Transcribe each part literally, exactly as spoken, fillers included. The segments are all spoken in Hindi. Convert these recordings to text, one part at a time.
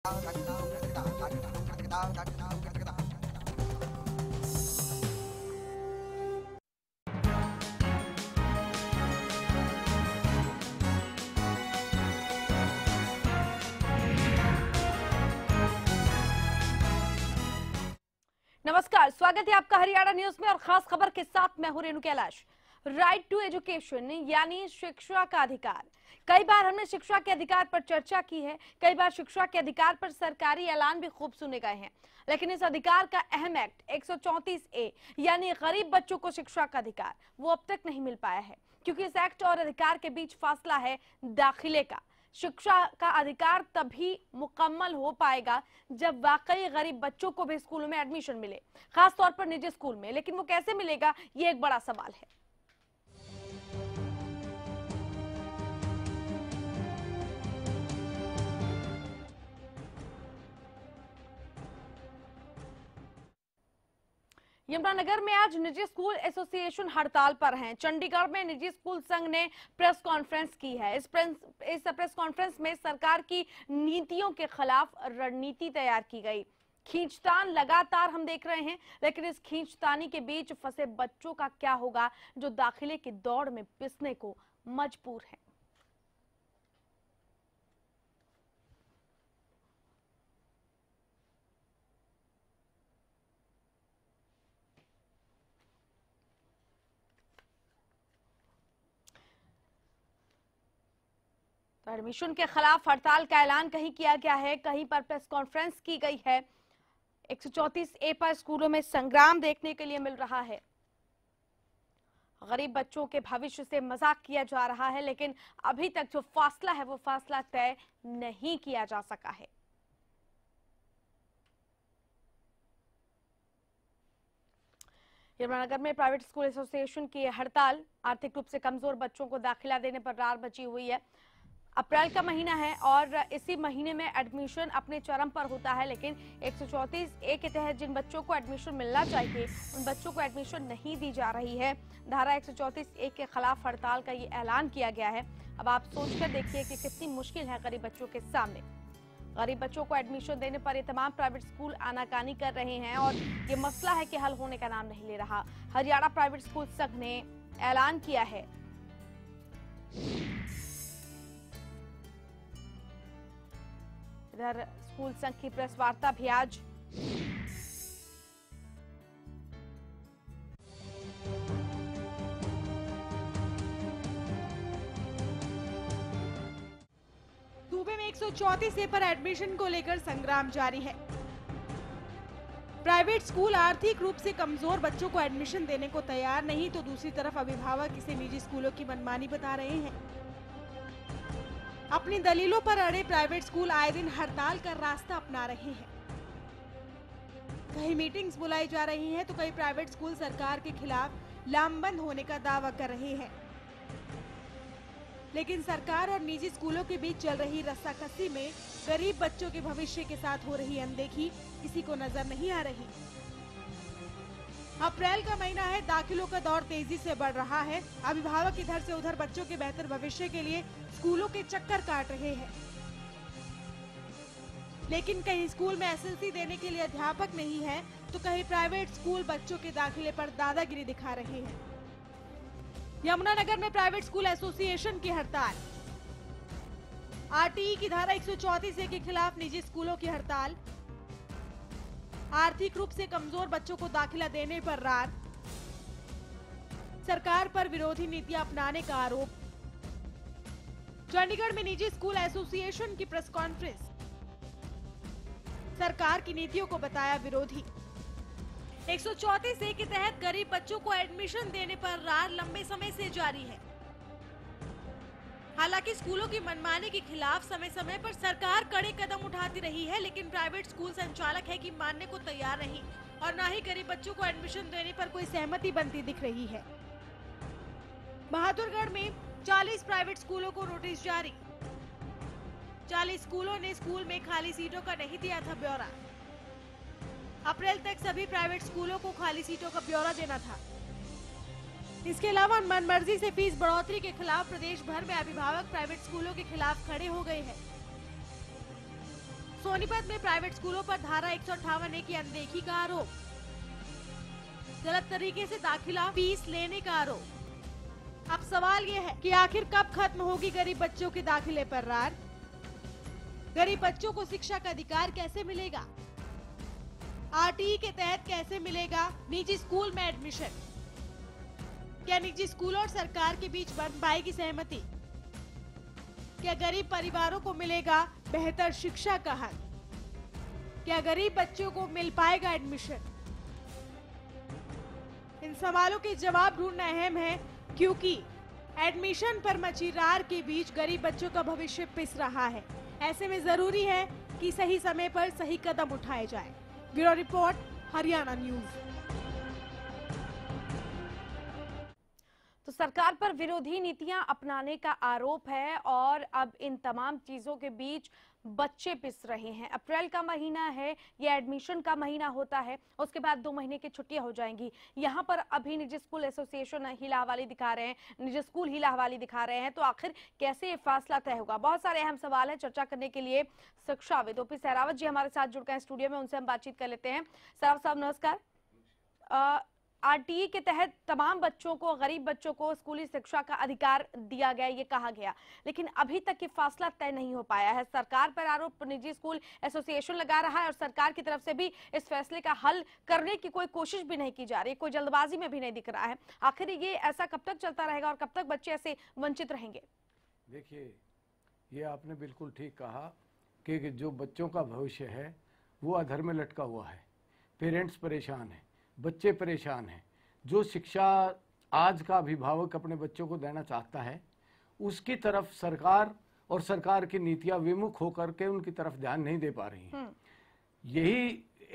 नमस्कार, स्वागत है आपका हरियाणा न्यूज में और खास खबर के साथ मैं हूं Renu Kailash. Right to education यानी शिक्षा का अधिकार। कई बार हमने शिक्षा के अधिकार पर चर्चा की है, कई बार शिक्षा के अधिकार पर सरकारी ऐलान भी खूब सुने गए हैं, लेकिन इस अधिकार का अहम एक्ट एक सौ चौंतीस ए यानी गरीब बच्चों को शिक्षा का अधिकार वो अब तक नहीं मिल पाया है, क्योंकि इस एक्ट और अधिकार के बीच फासला है दाखिले का। शिक्षा का अधिकार तभी मुकम्मल हो पाएगा जब वाकई गरीब बच्चों को भी स्कूलों में एडमिशन मिले, खास तौर पर निजी स्कूल में। लेकिन वो कैसे मिलेगा, ये एक बड़ा सवाल है। यमुनानगर में आज निजी स्कूल एसोसिएशन हड़ताल पर हैं। चंडीगढ़ में निजी स्कूल संघ ने प्रेस कॉन्फ्रेंस की है। इस प्रेस इस प्रेस कॉन्फ्रेंस में सरकार की नीतियों के खिलाफ रणनीति तैयार की गई। खींचतान लगातार हम देख रहे हैं, लेकिन इस खींचतानी के बीच फंसे बच्चों का क्या होगा जो दाखिले की दौड़ में पिसने को मजबूर है। तो एडमिशन के खिलाफ हड़ताल का ऐलान कहीं किया गया है, कहीं पर प्रेस कॉन्फ्रेंस की गई है। एक सौ चौंतीस ए पर स्कूलों में संग्राम देखने के लिए मिल रहा है। गरीब बच्चों के भविष्य से मजाक किया जा रहा है, लेकिन अभी तक जो फासला है वो फासला तय नहीं किया जा सका है। यमुनानगर में प्राइवेट स्कूल एसोसिएशन की हड़ताल। आर्थिक रूप से कमजोर बच्चों को दाखिला देने पर रार मची हुई है। अप्रैल का महीना है और इसी महीने में एडमिशन अपने चरम पर होता है, लेकिन एक सौ चौंतीस ए के तहत जिन बच्चों को एडमिशन मिलना चाहिए उन बच्चों को एडमिशन नहीं दी जा रही है। धारा एक सौ चौंतीस ए के खिलाफ हड़ताल का ये ऐलान किया गया है। अब आप सोचकर देखिए कि कितनी मुश्किल है गरीब बच्चों के सामने। गरीब बच्चों को एडमिशन देने पर ये तमाम प्राइवेट स्कूल आनाकानी कर रहे हैं और ये मसला है कि हल होने का नाम नहीं ले रहा। हरियाणा प्राइवेट स्कूल संघ ने ऐलान किया है इधर स्कूल संघ की प्रेस वार्ता भी आज। सूबे में एक सौ चौंतीस ए पर एडमिशन को लेकर संग्राम जारी है। प्राइवेट स्कूल आर्थिक रूप से कमजोर बच्चों को एडमिशन देने को तैयार नहीं, तो दूसरी तरफ अभिभावक इसे निजी स्कूलों की मनमानी बता रहे हैं। अपनी दलीलों पर अड़े प्राइवेट स्कूल आए दिन हड़ताल का रास्ता अपना रहे हैं। कहीं मीटिंग्स बुलाई जा रही हैं, तो कई प्राइवेट स्कूल सरकार के खिलाफ लामबंद होने का दावा कर रहे हैं। लेकिन सरकार और निजी स्कूलों के बीच चल रही रस्साकसी में गरीब बच्चों के भविष्य के साथ हो रही अनदेखी किसी को नजर नहीं आ रही। अप्रैल का महीना है, दाखिलों का दौर तेजी से बढ़ रहा है। अभिभावक इधर से उधर बच्चों के बेहतर भविष्य के लिए स्कूलों के चक्कर काट रहे हैं, लेकिन कहीं स्कूल में एस एल सी देने के लिए अध्यापक नहीं है, तो कहीं प्राइवेट स्कूल बच्चों के दाखिले पर दादागिरी दिखा रहे हैं। यमुनानगर में प्राइवेट स्कूल एसोसिएशन की हड़ताल। आर टी ई की धारा एक सौ चौंतीस ए के खिलाफ निजी स्कूलों की हड़ताल। आर्थिक रूप से कमजोर बच्चों को दाखिला देने पर रार। सरकार पर विरोधी नीतियां अपनाने का आरोप। चंडीगढ़ में निजी स्कूल एसोसिएशन की प्रेस कॉन्फ्रेंस। सरकार की नीतियों को बताया विरोधी। एक सौ चौंतीस ए के तहत गरीब बच्चों को एडमिशन देने पर रार लंबे समय से जारी है। हालांकि स्कूलों की मनमानी के खिलाफ समय समय पर सरकार कड़े कदम उठाती रही है, लेकिन प्राइवेट स्कूल संचालक है कि मानने को तैयार नहीं और न ही गरीब बच्चों को एडमिशन देने पर कोई सहमति बनती दिख रही है। बहादुरगढ़ में चालीस प्राइवेट स्कूलों को नोटिस जारी। चालीस स्कूलों ने स्कूल में खाली सीटों का नहीं दिया था ब्यौरा। अप्रैल तक सभी प्राइवेट स्कूलों को खाली सीटों का ब्यौरा देना था। इसके अलावा मनमर्जी से फीस बढ़ोतरी के खिलाफ प्रदेश भर में अभिभावक प्राइवेट स्कूलों के खिलाफ खड़े हो गए हैं। सोनीपत में प्राइवेट स्कूलों पर धारा एक सौ अट्ठावन ए की अनदेखी का आरोप, गलत तरीके से दाखिला फीस लेने का आरोप। अब सवाल ये है कि आखिर कब खत्म होगी गरीब बच्चों के दाखिले पर रार? गरीब बच्चों को शिक्षा का अधिकार कैसे मिलेगा? आरटीई के तहत कैसे मिलेगा निजी स्कूल में एडमिशन? क्या निजी स्कूल और सरकार के बीच बन पाएगी सहमति? क्या गरीब परिवारों को मिलेगा बेहतर शिक्षा का हक? क्या गरीब बच्चों को मिल पाएगा एडमिशन? इन सवालों के जवाब ढूंढना अहम है, क्योंकि एडमिशन पर मची रार के बीच गरीब बच्चों का भविष्य पिस रहा है। ऐसे में जरूरी है कि सही समय पर सही कदम उठाए जाए। Bureau report, Haryana news. तो सरकार पर विरोधी नीतियां अपनाने का आरोप है और अब इन तमाम चीजों के बीच बच्चे पिस रहे हैं। अप्रैल का महीना है, ये एडमिशन का महीना होता है, उसके बाद दो महीने की छुट्टियां हो जाएंगी। यहाँ पर अभी निजी स्कूल एसोसिएशन हिलाहवाली दिखा रहे हैं, निजी स्कूल हिलाहवाली दिखा रहे हैं। तो आखिर कैसे ये फैसला तय होगा? बहुत सारे अहम सवाल हैं। चर्चा करने के लिए शिक्षाविद ओपी सहरावत जी हमारे साथ जुड़ गए हैं स्टूडियो में, उनसे हम बातचीत कर लेते हैं। सहरावत साहब नमस्कार। आरटीई के तहत तमाम बच्चों को, गरीब बच्चों को स्कूली शिक्षा का अधिकार दिया गया, ये कहा गया, लेकिन अभी तक ये फैसला तय नहीं हो पाया है। सरकार पर आरोप निजी स्कूल एसोसिएशन लगा रहा है और सरकार की तरफ से भी इस फैसले का हल करने की कोई कोशिश भी नहीं की जा रही, कोई जल्दबाजी में भी नहीं दिख रहा है। आखिर ये ऐसा कब तक चलता रहेगा और कब तक बच्चे ऐसे वंचित रहेंगे? देखिए, ये आपने बिल्कुल ठीक कहा कि जो बच्चों का भविष्य है वो अधर में लटका हुआ है। पेरेंट्स परेशान हैं, बच्चे परेशान हैं। जो शिक्षा आज का अभिभावक अपने बच्चों को देना चाहता है, उसकी तरफ सरकार और सरकार की नीतियां विमुख होकर के उनकी तरफ ध्यान नहीं दे पा रही हैं। यही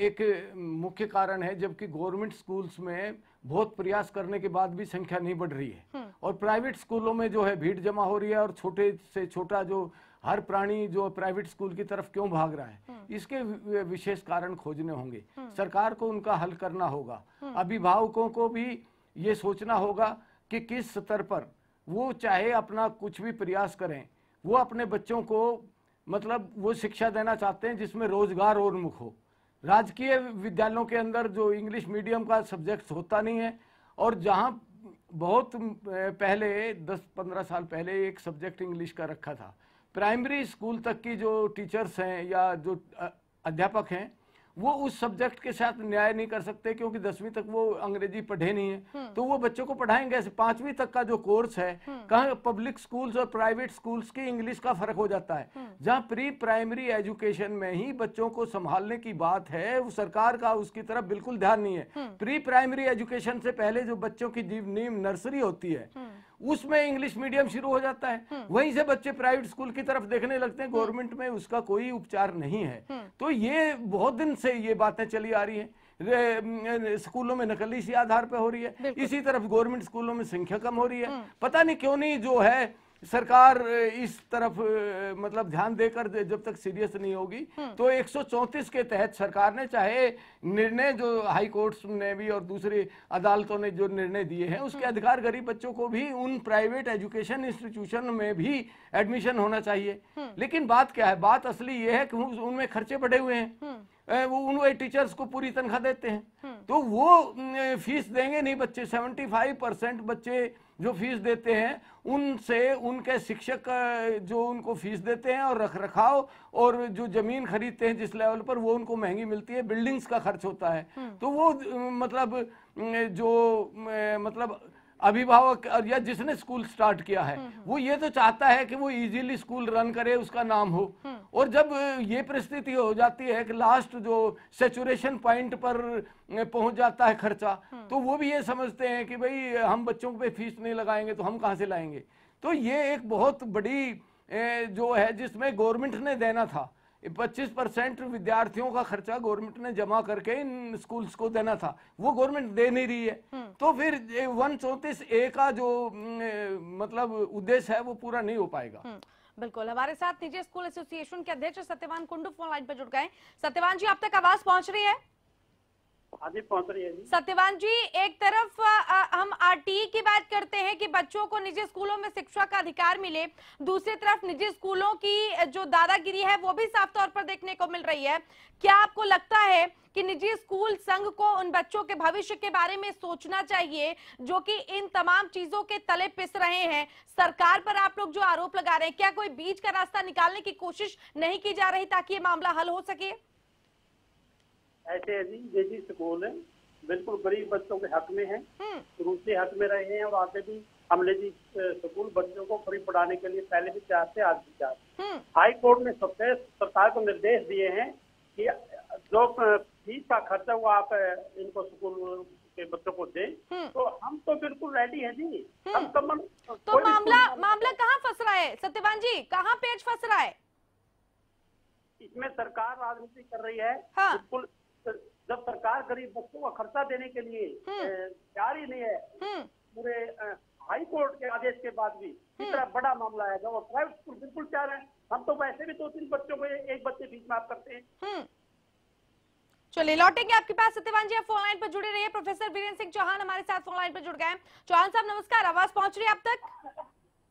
एक मुख्य कारण है, जबकि गवर्नमेंट स्कूल्स में बहुत प्रयास करने के बाद भी संख्या नहीं बढ़ रही है और प्राइवेट स्कूलों में जो है भीड़ जमा हो रही है और छोटे से छोटा जो हर प्राणी जो प्राइवेट स्कूल की तरफ क्यों भाग रहा है, इसके विशेष कारण खोजने होंगे। सरकार को उनका हल करना होगा। अभिभावकों को भी ये सोचना होगा कि किस स्तर पर वो चाहे अपना कुछ भी प्रयास करें, वो अपने बच्चों को मतलब वो शिक्षा देना चाहते हैं जिसमें रोजगार उन्मुख हो। राजकीय विद्यालयों के अंदर जो इंग्लिश मीडियम का सब्जेक्ट होता नहीं है, और जहाँ बहुत पहले दस पंद्रह साल पहले एक सब्जेक्ट इंग्लिश का रखा था, प्राइमरी स्कूल तक की जो टीचर्स हैं या जो अध्यापक हैं वो उस सब्जेक्ट के साथ न्याय नहीं कर सकते, क्योंकि दसवीं तक वो अंग्रेजी पढ़े नहीं है, तो वो बच्चों को पढ़ाएंगे ऐसे। पांचवी तक का जो कोर्स है, कहाँ पब्लिक स्कूल्स और प्राइवेट स्कूल्स की इंग्लिश का फर्क हो जाता है। जहाँ प्री प्राइमरी एजुकेशन में ही बच्चों को संभालने की बात है, वो सरकार का उसकी तरफ बिल्कुल ध्यान नहीं है। प्री प्राइमरी एजुकेशन से पहले जो बच्चों की नींव नर्सरी होती है, उसमें इंग्लिश मीडियम शुरू हो जाता है, वहीं से बच्चे प्राइवेट स्कूल की तरफ देखने लगते हैं। गवर्नमेंट में उसका कोई उपचार नहीं है। तो ये बहुत दिन से ये बातें चली आ रही हैं। स्कूलों में नकली सी आधार पे हो रही है, इसी तरफ गवर्नमेंट स्कूलों में संख्या कम हो रही है। पता नहीं क्यों नहीं जो है सरकार इस तरफ मतलब ध्यान देकर जब तक सीरियस नहीं होगी। तो एक सौ चौंतीस के तहत सरकार ने चाहे निर्णय जो हाई कोर्ट्स ने भी और दूसरी अदालतों ने जो निर्णय दिए हैं, उसके अधिकार गरीब बच्चों को भी उन प्राइवेट एजुकेशन इंस्टीट्यूशन में भी एडमिशन होना चाहिए। लेकिन बात क्या है, बात असली ये है कि उनमें खर्चे बढ़े हुए हैं। वो उन टीचर्स को पूरी तनख्वाह देते हैं, तो वो फीस देंगे नहीं बच्चे। पचहत्तर परसेंट बच्चे जो फीस देते हैं उनसे उनके शिक्षक जो उनको फीस देते हैं और रख रखाव और जो जमीन खरीदते हैं जिस लेवल पर, वो उनको महंगी मिलती है। बिल्डिंग्स का खर्च होता है। तो वो मतलब जो मतलब अभिभावक या जिसने स्कूल स्टार्ट किया है वो ये तो चाहता है कि वो इजीली स्कूल रन करे, उसका नाम हो। और जब ये परिस्थिति हो जाती है कि लास्ट जो सैचुरेशन पॉइंट पर पहुंच जाता है खर्चा, तो वो भी ये समझते हैं कि भाई हम बच्चों पे फीस नहीं लगाएंगे तो हम कहां से लाएंगे। तो ये एक बहुत बड़ी जो है जिसमें गवर्नमेंट ने देना था, पच्चीस परसेंट विद्यार्थियों का खर्चा गवर्नमेंट ने जमा करके इन स्कूल्स को देना था, वो गवर्नमेंट दे नहीं रही है। तो फिर वन चौंतीस ए का जो मतलब उद्देश्य है वो पूरा नहीं हो पाएगा। बिल्कुल। हमारे साथ निजी स्कूल एसोसिएशन के अध्यक्ष सत्यवान कुंडू फोन लाइन पर जुड़ गए। सत्यवान जी, आप तक आवाज पहुंच रही है? हाँ जी, पहुंच रही है जी। सत्यवान जी, एक तरफ आ, हम आरटीई की बात करते हैं कि बच्चों को निजी स्कूलों में शिक्षा का अधिकार मिले, दूसरी तरफ निजी स्कूलों की जो दादागिरी है वो भी साफ तौर पर देखने को मिल रही है। क्या आपको लगता है कि निजी स्कूल संघ को उन बच्चों के भविष्य के बारे में सोचना चाहिए जो कि इन तमाम चीजों के तले पिस रहे हैं? सरकार पर आप लोग जो आरोप लगा रहे हैं, क्या कोई बीच का रास्ता निकालने की कोशिश नहीं की जा रही ताकि ये मामला हल हो सके? ऐसे है जी, निजी स्कूल है बिल्कुल गरीब बच्चों के हक में है, शुरू से हक में रहे हैं और आगे भी हम निजी स्कूल बच्चों को फ्री पढ़ाने के लिए पहले भी चाहते आज भी चाहते। हाई कोर्ट ने सबसे सरकार को निर्देश दिए हैं कि जो फीस का खर्चा हुआ आप इनको स्कूल के बच्चों को दें, तो हम तो बिल्कुल रेडी है जी। हम तो मन, तो मामला मामला कहाँ फंस रहा है सत्यवान जी, कहाँ पेच फंस रहा है? इसमें सरकार राजनीति कर रही है। हाँ। बिल्कुल, जब सरकार गरीब बच्चों का खर्चा देने के लिए तैयार ही नहीं है, पूरे हाई कोर्ट के आदेश के बाद भी इतना बड़ा मामला है, और प्राइवेट स्कूल बिल्कुल तैयार है। हम तो वैसे भी दो तीन बच्चों को एक बच्चे फीस माफ करते हैं। चलिए लौटेंगे आपके पास सत्यवान जी, आप फोन लाइन पर जुड़े रहिए। प्रोफेसर वीरेंद्र सिंह चौहान हमारे साथ फोन लाइन पर जुड़ गए। चौहान साहब नमस्कार, आवाज पहुंच रही है आप तक?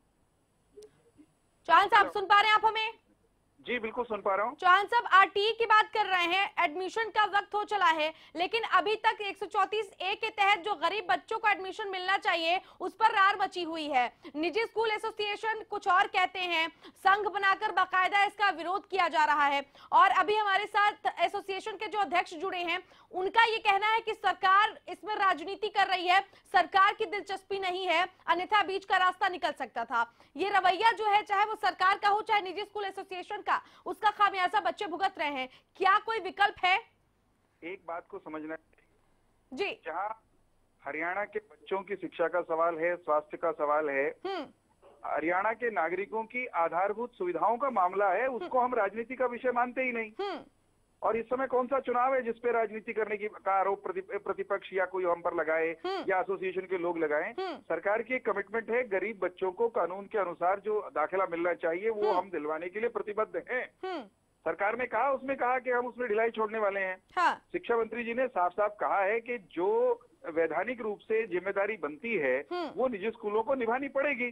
चौहान साहब सुन पा रहे हैं आप हमें? जी बिल्कुल सुन पा रहा हूँ। चौहान साहब, आरटीई की बात कर रहे हैं, एडमिशन का वक्त हो चला है, लेकिन अभी तक एक सौ चौंतीस ए के तहत जो गरीब बच्चों को एडमिशन मिलना चाहिए उस पर रार मची हुई है। निजी स्कूल एसोसिएशन कुछ और कहते हैं, संघ बनाकर बाकायदा इसका विरोध किया जा रहा है। और अभी हमारे साथ एसोसिएशन के जो अध्यक्ष जुड़े हैं, उनका ये कहना है कि सरकार इसमें राजनीति कर रही है, सरकार की दिलचस्पी नहीं है, अन्यथा बीच का रास्ता निकल सकता था। ये रवैया जो है, चाहे वो सरकार का हो चाहे निजी स्कूल एसोसिएशन का, उसका खामियाजा बच्चे भुगत रहे हैं। क्या कोई विकल्प है? एक बात को समझना जी, जहाँ हरियाणा के बच्चों की शिक्षा का सवाल है, स्वास्थ्य का सवाल है, हरियाणा के नागरिकों की आधारभूत सुविधाओं का मामला है, उसको हम राजनीति का विषय मानते ही नहीं। और इस समय कौन सा चुनाव है जिसपे राजनीति करने की का आरोप प्रति, प्रतिपक्ष या कोई हम पर लगाए या एसोसिएशन के लोग लगाएं? सरकार की एक कमिटमेंट है, गरीब बच्चों को कानून के अनुसार जो दाखिला मिलना चाहिए वो हम दिलवाने के लिए प्रतिबद्ध हैं। सरकार ने कहा, उसमें कहा कि हम उसमें ढिलाई छोड़ने वाले हैं। हाँ। शिक्षा मंत्री जी ने साफ साफ कहा है कि जो वैधानिक रूप से जिम्मेदारी बनती है वो निजी स्कूलों को निभानी पड़ेगी।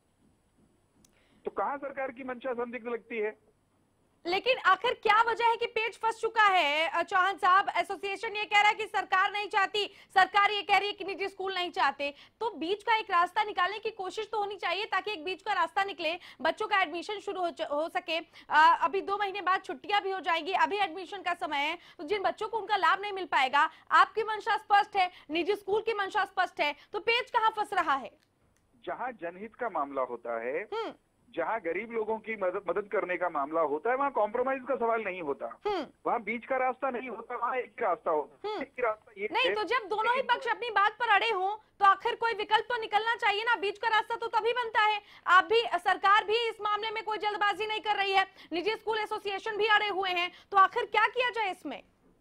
तो कहाँ सरकार की मंशा संदिग्ध लगती है? लेकिन आखिर क्या वजह है कि पेच फंस चुका है? चौहान साहब, एसोसिएशन ये कह रहा है कि सरकार नहीं चाहती, सरकार ये कह रही है कि निजी स्कूल नहीं चाहते, तो बीच का एक रास्ता निकालने की कोशिश तो होनी चाहिए ताकि एक बीच का रास्ता निकले, बच्चों का एडमिशन शुरू हो, हो सके। आ, अभी दो महीने बाद छुट्टियां भी हो जाएंगी, अभी एडमिशन का समय है, तो जिन बच्चों को उनका लाभ नहीं मिल पाएगा, आपकी मंशा स्पष्ट है, निजी स्कूल की मंशा स्पष्ट है, तो पेच कहाँ फंस रहा है? जहाँ जनहित का मामला होता है, जहाँ गरीब लोगों की मदद मदद करने का मामला होता है, वहाँ कॉम्प्रोमाइज का सवाल नहीं होता, वहाँ बीच का रास्ता नहीं होता, वहाँ एक रास्ता होता है। एक रास्ता ये नहीं, तो जब दोनों ही पक्ष अपनी बात पर अड़े हों तो आखिर कोई विकल्प तो निकलना चाहिए ना, बीच का रास्ता तो तभी बनता है। आप भी, सरकार भी इस मामले में कोई जल्दबाजी नहीं कर रही है, निजी स्कूल एसोसिएशन भी अड़े हुए हैं, तो आखिर क्या किया जाए इसमें?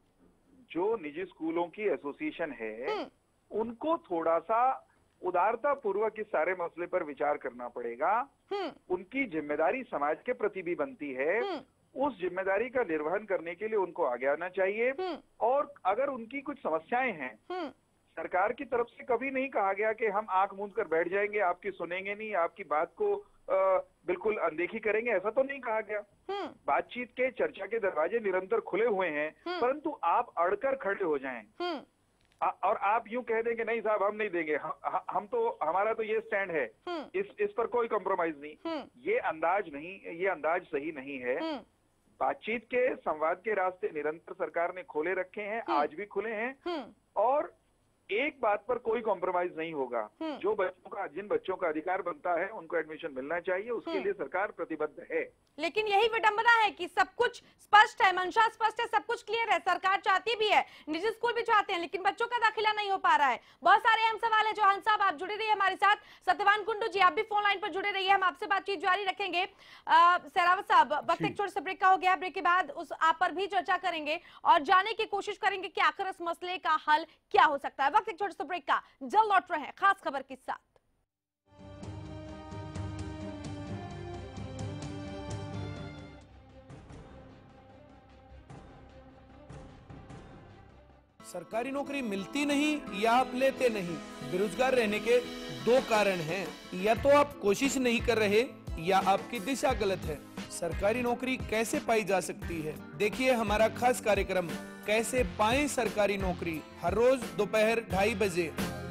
जो निजी स्कूलों की एसोसिएशन है उनको थोड़ा सा उदारता पूर्वक इस सारे मसले पर विचार करना पड़ेगा। उनकी जिम्मेदारी समाज के प्रति भी बनती है, उस जिम्मेदारी का निर्वहन करने के लिए उनको आगे आना चाहिए। और अगर उनकी कुछ समस्याएं हैं, सरकार की तरफ से कभी नहीं कहा गया कि हम आंख मूंद कर बैठ जाएंगे, आपकी सुनेंगे नहीं, आपकी बात को आ, बिल्कुल अनदेखी करेंगे, ऐसा तो नहीं कहा गया। बातचीत के, चर्चा के दरवाजे निरंतर खुले हुए हैं, परंतु आप अड़कर खड़े हो जाएं और आप यूं कह देंगे नहीं साहब हम नहीं देंगे, हम, हम तो, हमारा तो ये स्टैंड है, इस इस पर कोई कॉम्प्रोमाइज नहीं, ये अंदाज नहीं, ये अंदाज सही नहीं है। बातचीत के, संवाद के रास्ते निरंतर सरकार ने खोले रखे हैं, आज भी खुले हैं, और एक बात पर कोई कॉम्प्रोमाइज नहीं होगा। जो बच्चों का, जिन बच्चों का अधिकार बनता है उनको एडमिशन मिलना चाहिए, उसके लिए सरकार प्रतिबद्ध है। लेकिन यही विडंबना है कि सब कुछ स्पष्ट है, मंशा स्पष्ट है, सब कुछ क्लियर है, सरकार चाहती भी है, निजी स्कूल भी चाहते हैं, लेकिन बच्चों का दाखिला नहीं हो पा रहा है। बहुत सारे अहम सवाल है। चौहान साहब, आप जुड़े रहिए हमारे साथ। सत्यवान कुंडू जी, आप भी फोन लाइन पर जुड़े रहिए, हम आपसे बातचीत जारी रखेंगे। सहरावत साहब, वक्त एक छोटे से ब्रेक का हो गया, ब्रेक के बाद उस आप पर भी चर्चा करेंगे और जानने की कोशिश करेंगे कि आखिर इस मसले का हल क्या हो सकता है। वक्त एक छोटे से ब्रेक का, जल्द लौट रहे हैं खास खबर के साथ। सरकारी नौकरी मिलती नहीं या आप लेते नहीं। बेरोजगार रहने के दो कारण हैं, या तो आप कोशिश नहीं कर रहे या आपकी दिशा गलत है। सरकारी नौकरी कैसे पाई जा सकती है, देखिए हमारा खास कार्यक्रम कैसे पाएं सरकारी नौकरी, हर रोज दोपहर ढाई बजे।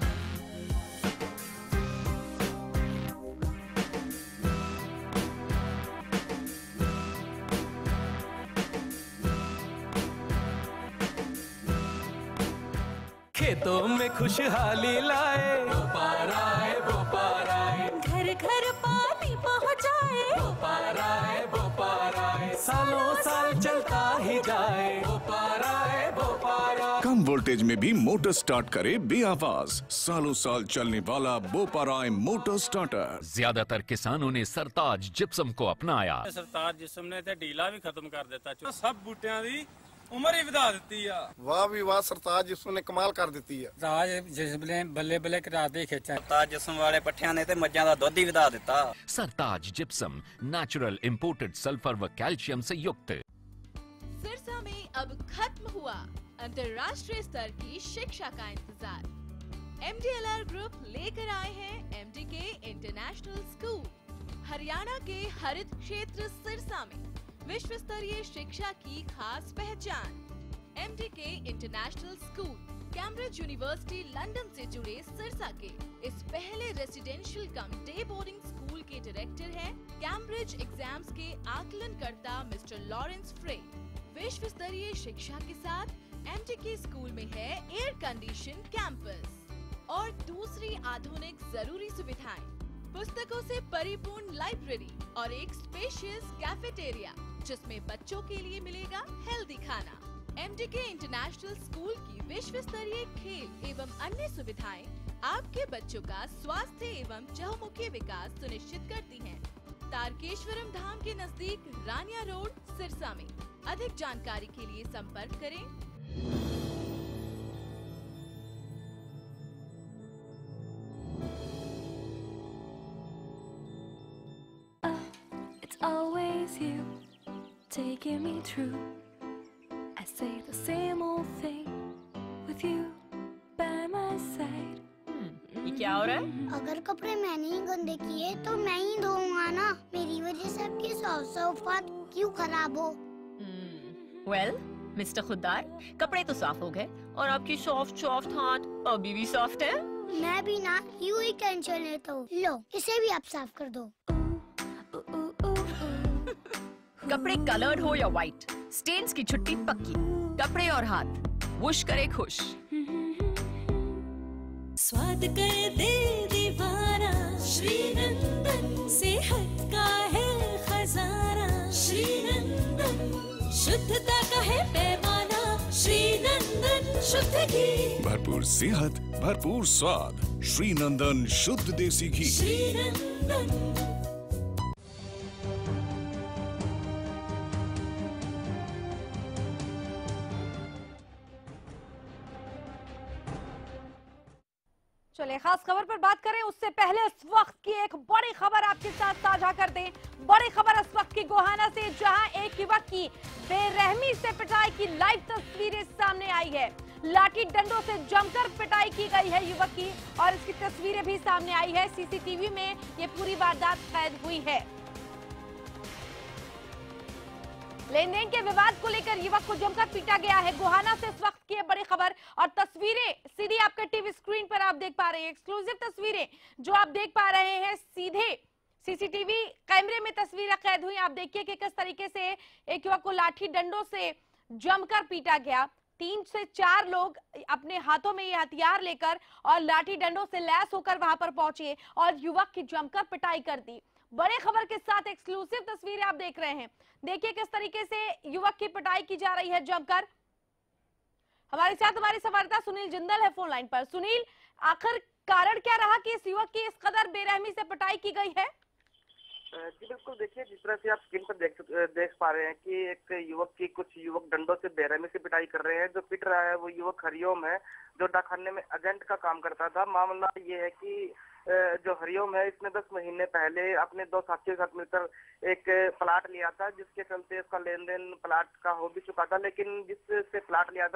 खेतों में खुशहाली लाए, बोपारा है बोपारा है, घर घर पानी पहुँचाए, बोपारा है बोपारा है, सालों साल चलता ही जाए, बोपारा है बोपारा। कम वोल्टेज में भी मोटर स्टार्ट करे बेआवाज, सालों साल चलने वाला बोपाराय मोटर स्टार्टर। ज्यादातर किसानों ने सरताज जिप्सम को अपनाया। सरताज जिप्सम ने ते ढीला भी खत्म कर देता, सब बूटियां दी उम्र ही ਵਧਾ ਦਿੱਤੀ ਆ। वाह भी वाह, सरताज जिस्म ने कमाल कर ਦਿੱਤੀ ਹੈ। ਸਰਤਾਜ ਜਿਸਮ ਨੇ ਬੱਲੇ ਬੱਲੇ ਕਰਾ ਦੇ ਖੇਚਾ। सरताज जिस्म वाले पट्ठियां ने ते मज्जां दा दुੱਧ ही ਵਧਾ ਦਿੱਤਾ। Sartaj gypsum natural imported sulphur व कैल्शियम से युक्त। सिरसा में अब खत्म हुआ अंतर्राष्ट्रीय स्तर की शिक्षा का इंतजार। M D L R group लेकर आए हैं M D K international school. Haryana के हरित क्षेत्र सिरसा में विश्व स्तरीय शिक्षा की खास पहचान। M D K international school Cambridge university London से जुड़े सिरसा के इस पहले residential cum day boarding school के डायरेक्टर हैं कैम्ब्रिज एग्जाम्स के आकलनकर्ता मिस्टर लॉरेंस फ्रे। विश्व स्तरीय शिक्षा के साथ एम डी के स्कूल में है एयर कंडीशन कैंपस और दूसरी आधुनिक जरूरी सुविधाएं, पुस्तकों से परिपूर्ण लाइब्रेरी और एक स्पेशियस कैफेटेरिया जिसमें बच्चों के लिए मिलेगा हेल्दी खाना। M D K international school की विश्व स्तरीय खेल एवं अन्य सुविधाएं आपके बच्चों का स्वास्थ्य एवं चहुमुखी विकास सुनिश्चित करती हैं। तारकेश्वरम धाम के नजदीक रानिया रोड सिरसा में। अधिक जानकारी के लिए संपर्क करें। Always you taking me through. I say the same old thing with you by my side. ये क्या हो रहा है? अगर कपड़े मैंने ही गंदे किए तो मैं ही धोऊंगा ना। मेरी वजह से आपकी सॉफ्ट सॉफ्ट क्यों खराब हो? वेल मिस्टर खुद्दार, कपड़े तो साफ हो गए और आपकी सॉफ्ट सॉफ्ट हाथ अभी भी सॉफ्ट है। मैं भी ना यूं ही टेंशन लेता हूँ। लो इसे भी आप साफ कर दो। कपड़े कलर्ड हो या व्हाइट, स्टेन्स की छुट्टी पक्की। कपड़े और हाथ वुश करे खुश। स्वाद कर दे दीवाना श्री नंदन, सेहत का है खजाना श्री नंदन, शुद्धता का है पैमाना श्री नंदन शुद्ध घी। भरपूर सेहत, भरपूर स्वाद, श्री नंदन शुद्ध देसी घी। श्री नंदन। चलिए खास खबर पर बात करें उससे पहले इस वक्त की एक बड़ी खबर आपके साथ साझा कर दें। बड़ी खबर इस वक्त की गोहाना से, जहां एक युवक की बेरहमी से पिटाई की लाइव तस्वीरें सामने आई है। लाठी डंडों से जमकर पिटाई की गई है युवक की और इसकी तस्वीरें भी सामने आई है। सी सी टी वी में ये पूरी वारदात कैद हुई है। लेन देन के विवाद को लेकर युवक को जमकर पीटा गया है। गोहाना से इस वक्त की है बड़ी खबर और तस्वीरें सीधी आपके टीवी स्क्रीन पर आप देख पा रहे हैं। एक्सक्लूसिव तस्वीरें जो आप देख पा रहे हैं, सीधे सीसीटीवी कैमरे में तस्वीरें कैद हुई। आप देखिए कि किस तरीके से एक युवक को लाठी डंडों से जमकर पीटा गया। तीन से चार लोग अपने हाथों में ये हथियार लेकर और लाठी डंडों से लैस होकर वहां पर पहुंचे और युवक की जमकर पिटाई कर दी। बड़े खबर के साथ एक्सक्लूसिव तस्वीरें आप देख रहे हैं। देखिए किस तरीके से युवक की पिटाई की जा रही है जमकर। हमारे साथ हमारे संवाददाता सुनील जिंदल है फोन लाइन पर। सुनील, आखिर कारण क्या रहा कि इस युवक की इस कदर बेरहमी से पिटाई की गई है? जी बिल्कुल, देखिए जिस तरह से आप स्क्रीन पर देख देख पा रहे हैं कि एक युवक की कुछ युवक डंडों से बेरहमी से पिटाई कर रहे हैं। जो पिट रहा है वो युवक हरिओम है, जो डाकखाने में एजेंट का काम करता था। मामला ये है कि जो हरिओम है, इसने दस महीने पहले अपने दो साथियों के साथ मिलकर एक प्लाट लिया था, जिसके चलते इसका लेन देन प्लाट का हो भी चुका था। लेकिन जिससे प्लाट लिया था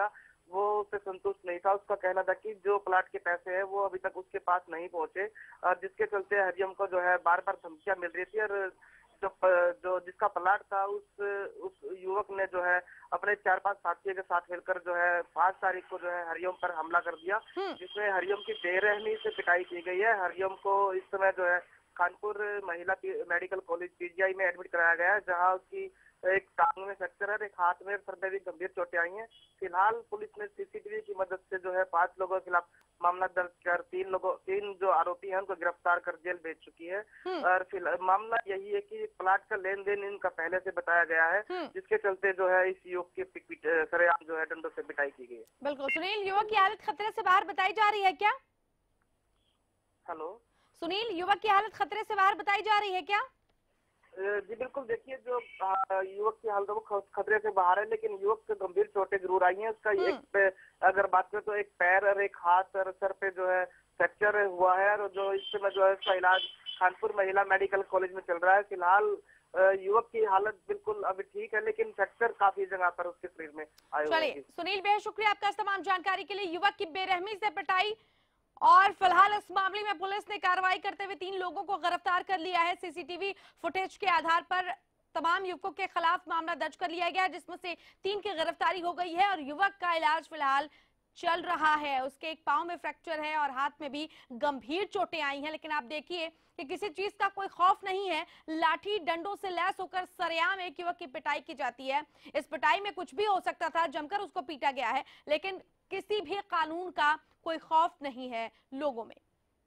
वो उससे संतुष्ट नहीं था। उसका कहना था कि जो प्लाट के पैसे हैं वो अभी तक उसके पास नहीं पहुंचे, और जिसके चलते हरियम को जो है बार बार धमकियां मिल रही थी। और जो जो जिसका प्लाट था उस उस युवक ने जो है अपने चार पांच साथियों के साथ मिलकर जो है पांच तारीख को जो है हरियम पर हमला कर दिया, जिसमें हरियम की बेरहमी से पिटाई की गई है। हरियम को इस समय जो है कानपुर महिला मेडिकल कॉलेज पीजीआई में एडमिट कराया गया है, जहां उसकी एक टांग में फ्रैक्चर है, एक हाथ में सर में भी गंभीर चोटें आई हैं। फिलहाल पुलिस ने सीसीटीवी की मदद से जो है पांच लोगों के खिलाफ मामला दर्ज कर तीन लोगों तीन जो आरोपी हैं उनको गिरफ्तार कर जेल भेज चुकी है। और फिलहाल मामला यही है कि प्लाट का लेन देन इनका पहले से बताया गया है, जिसके चलते जो है इस युवक की सरेआम जो है डंडों से पिटाई की गई है। बिल्कुल सुनील, युवक की हालत खतरे से बाहर बताई जा रही है क्या? हेलो सुनील, युवक की हालत खतरे से बाहर बताई जा रही है क्या? जी बिल्कुल, देखिए जो युवक की हालत वो खतरे से बाहर है, लेकिन युवक को गंभीर चोटें जरूर आई हैं। उसका एक अगर बात करें तो एक पैर और एक हाथ और सर पे जो है फ्रैक्चर हुआ है, और जो इस समय जो है उसका इलाज कानपुर महिला मेडिकल कॉलेज में चल रहा है। फिलहाल युवक की हालत बिल्कुल अभी ठीक है, लेकिन फ्रैक्चर काफी जगह पर उसके शरीर में आए हुए हैं। चलिए सुनील, बेहद शुक्रिया आपका इस तमाम जानकारी के लिए। युवक की बेरहमी से पिटाई, और फिलहाल इस मामले में पुलिस ने कार्रवाई करते हुए तीन लोगों को गिरफ्तार कर लिया है। सीसीटीवी फुटेज के आधार पर तमाम युवकों के खिलाफ मामला दर्ज कर लिया गया है, जिसमें से तीन की गिरफ्तारी हो गई है और युवक का इलाज फिलहाल चल रहा है। उसके एक पांव में फ्रैक्चर है और हाथ में भी गंभीर चोटें आई हैं, लेकिन आप देखिए कि किसी चीज का कोई खौफ नहीं है। लाठी डंडों से लैस होकर सरेआम एक युवक की पिटाई की जाती है। इस पिटाई में कुछ भी हो सकता था, जमकर उसको पीटा गया है, लेकिन किसी भी कानून का कोई खौफ नहीं है लोगों में।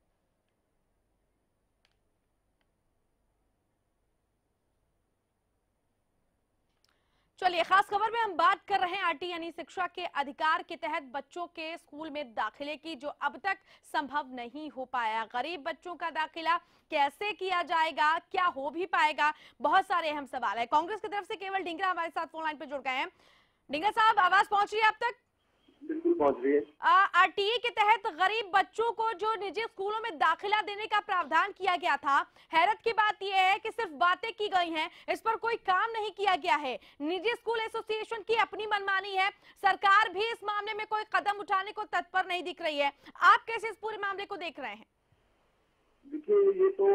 चलिए, खास खबर में हम बात कर रहे हैं आरटी यानी शिक्षा के अधिकार के तहत बच्चों के स्कूल में दाखिले की, जो अब तक संभव नहीं हो पाया। गरीब बच्चों का दाखिला कैसे किया जाएगा, क्या हो भी पाएगा, बहुत सारे अहम सवाल है। कांग्रेस की तरफ से केवल ढींगरा हमारे साथ फोन लाइन पे जुड़ गए हैं। ढींगरा साहब, आवाज पहुंच रही है अब तक? बिल्कुल पहुंच रही है। आरटीई के तहत गरीब बच्चों को जो निजी स्कूलों में दाखिला देने का प्रावधान किया गया था, हैरत की बात यह है कि सिर्फ बातें की गई हैं, इस पर कोई काम नहीं किया गया है। निजी स्कूल एसोसिएशन की अपनी मनमानी है, सरकार भी इस मामले में कोई कदम उठाने को तत्पर नहीं दिख रही है। आप कैसे इस पूरे मामले को देख रहे हैं? देखिए, ये तो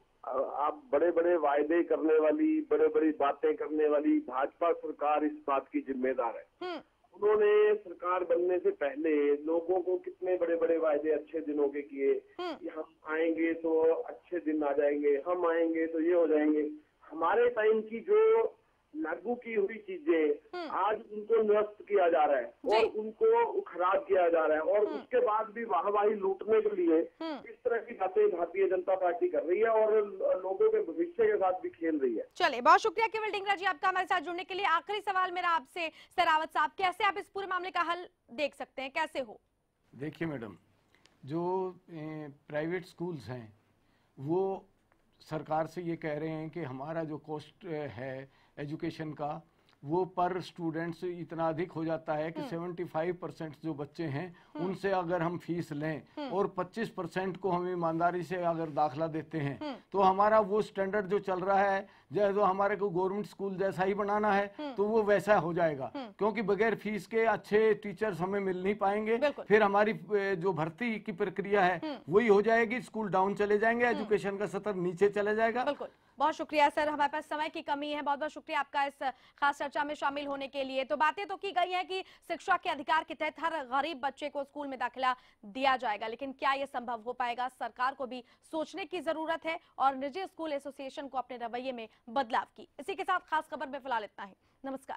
आप बड़े बड़े वायदे करने वाली, बड़े बड़ी बातें करने वाली भाजपा सरकार इस बात की जिम्मेदार है। उन्होंने सरकार बनने से पहले लोगों को कितने बड़े बड़े वायदे अच्छे दिनों के किए कि हम आएंगे तो अच्छे दिन आ जाएंगे, हम आएंगे तो ये हो जाएंगे। हमारे टाइम की जो लागू की हुई चीजें आज उनको निरस्त किया जा रहा है और उनको खराब किया जा रहा है, और उसके बाद भी वाहवाही लूटने के लिए इस तरह की बातें भारतीय जनता पार्टी कर रही है और लोगों के भविष्य के साथ भी खेल रही है। चलिए, बहुत शुक्रिया केवल ढींगरा जी आपका हमारे साथ जुड़ने के लिए। आखिरी सवाल मेरा आपसे सरावत साहब, कैसे आप इस पूरे मामले का हल देख सकते हैं, कैसे हो? देखिए मैडम, जो प्राइवेट स्कूल्स हैं वो सरकार से ये कह रहे हैं कि हमारा जो कॉस्ट है एजुकेशन का वो पर स्टूडेंट्स इतना अधिक हो जाता है कि पचहत्तर परसेंट जो बच्चे हैं उनसे अगर हम फीस लें और पच्चीस परसेंट को हम ईमानदारी से अगर दाखला देते हैं तो हमारा वो स्टैंडर्ड जो चल रहा है, जैसे जो हमारे को गवर्नमेंट स्कूल जैसा ही बनाना है तो वो वैसा हो जाएगा, क्योंकि बगैर फीस के अच्छे टीचर्स हमें मिल नहीं पाएंगे। फिर हमारी जो भर्ती की प्रक्रिया है वही हो जाएगी, स्कूल डाउन चले जाएंगे, एजुकेशन का स्तर नीचे चले जाएगा। बहुत शुक्रिया सर, हमारे पास समय की कमी है। बहुत बहुत शुक्रिया आपका इस खास चर्चा में शामिल होने के लिए। तो बातें तो की गई हैं कि शिक्षा के अधिकार के तहत हर गरीब बच्चे को स्कूल में दाखिला दिया जाएगा, लेकिन क्या ये संभव हो पाएगा, सरकार को भी सोचने की जरूरत है और निजी स्कूल एसोसिएशन को अपने रवैये में बदलाव की। इसी के साथ खास खबर में फिलहाल इतना ही। नमस्कार।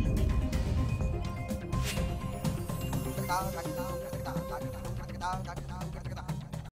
Da da da da da da da da da da